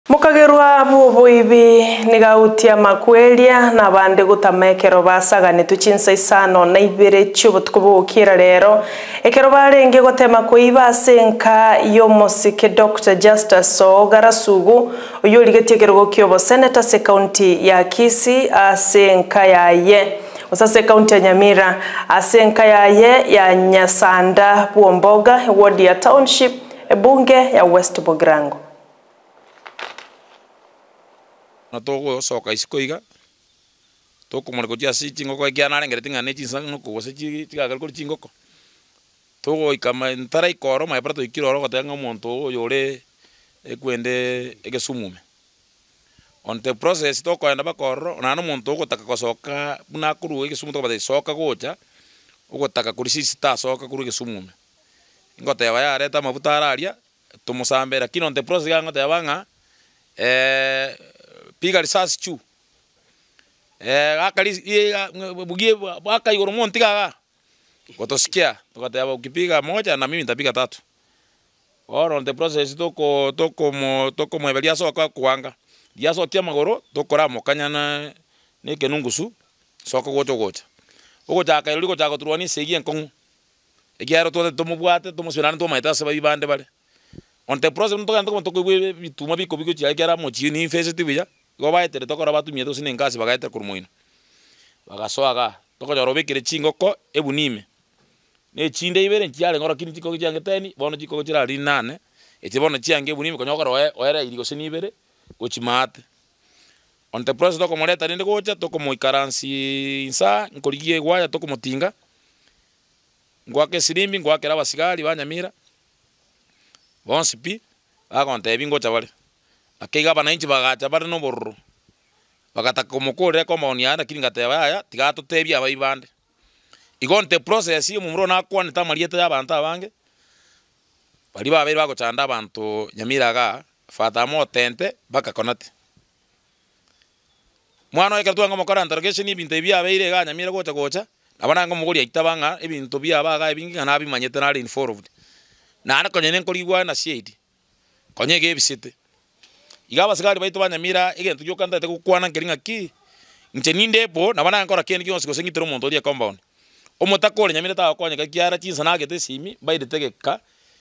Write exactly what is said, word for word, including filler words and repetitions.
Mukagerwa bubuibi nigautia makwelia na bande gutamekero basagane tuchinsa isano na ibere cy'ubutwubukira rero ekero barenge gotema kuiba senka yomosike Doctor Justus Sogarasugu uyuri getegerwa kyobo senator se county ya Kisii asenka yaye usase county ya Nyamira asenka yaye ya Nyasanda Buomboga ward ya township ebunge ya West Bogrango na togo soka isikoiga toko mwana kujia si chingoko ikiana arengere tinga ne chinsa nuko wose chi tiga kuri chingoko togo ikama ntara ikoro mai prato ikiroro gotenga monto yore ekwende egesumume on the process toko enda bakoro na no monto gotaka kosoka buna kuru egesumu to bade soka gocha ugotaka kuri sista soka kuru egesumume ngote ya ya reta mabuta araria tumusambera kino on the process ngote yabanga eh piga risasi chu eh akali bugie baka igoro montiga ga gotosikia tukataba ukipiga moja na mimi nitapiga tatu or on the process toko toko mo toko mwebelia soka kuanga dia sokia magoro tokora mokanyana ne kenungusu soka gocho gocha ugo jaka iliko jaka turwani segi enkongu egiaro to to mubwate to musirana to maita se babande bare on the process ntoko ntoko toko bituma biko biko chia kera mochini festive ya goba etere tokora batu miedo sine ngasi bagaita kurumuino bagasoaga toko jorobekire chingoko ebunime ne chinde ibere nchiale ngora kini chiko kyange teni bono chiko chira ri nane eti bono chiange ebunime konyokora oe oera irigo sine ibere gochimate on the process toko moreta ninde gocha toko moikaransi insa nkorigie gwaya toko motinga ngwake sirimbi ngwake rabasigari banyamira bonsipi agonte bingo chabale akeiga bana inchi bagacha bare no borro bagata komokore ko maoniana kiringate baya tigato tebia abaibande igonte process yo mumro na kwane tamarieta y'abantu abange bari babere bagochanda abantu Nyamiraga fata mo tente baka konate mwana eka tuanga mokora interrogation ibintu bia abeire ga Nyamira gocha gocha abana ngo mugori aitabanga ibintu bia baga ebingi kana bimanyete na involved na na konyene nkorigwa na shade konyege ebisite igaba sigari baito Banyamira igento yo kanda tekukwana ngeringa ki nche po na bana nkora keni kyonse gosengitero monto dia compound omotakole Nyamira ta kwanya ka kiara chinsa na gete simi baide tegeka